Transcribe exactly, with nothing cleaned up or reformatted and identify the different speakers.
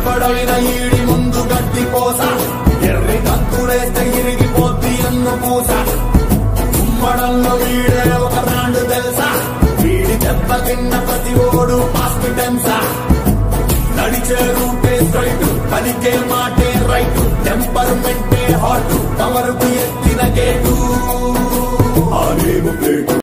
Speaker 1: ఎప్పుడైనా ఈడి ముందు గట్టి పోస ఎర్రి కంతులేస్తే ఇరిగిపోద్ది ఎన్ను పూస ఉమ్మడంలో వీడే ఒక బ్రాండ్ తెలుసా వీడి దెబ్బ తిన్న ప్రతి ఓడు హాస్పిటల్సా నడిచే రూటే స్ట్రైట్ పలికే మాటే రైట్ టెంపర్మెంటే హాట్ కవరుకు ఎత్తి